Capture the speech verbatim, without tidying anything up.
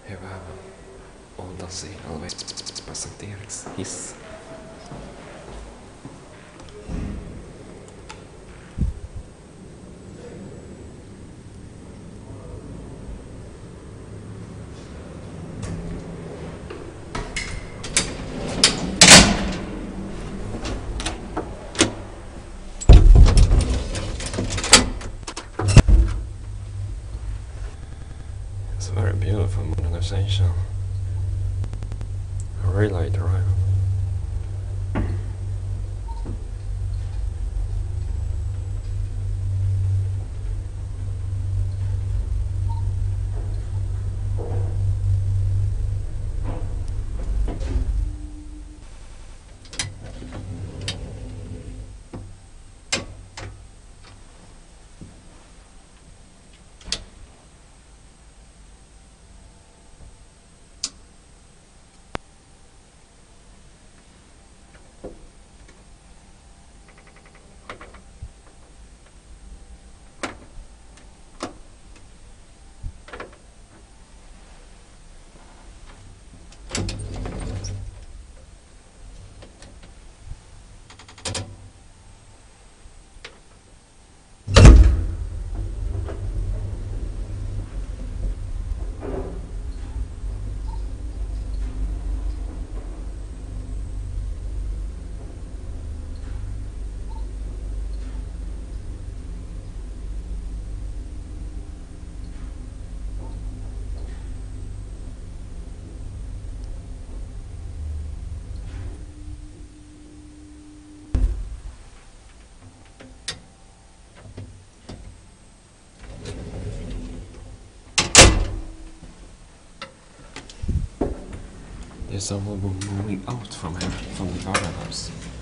Here we have old ASEA Elevator by St Eriks Hiss. It's very beautiful modernisation. I really like the ride. There's someone moving out from here, from the garden house.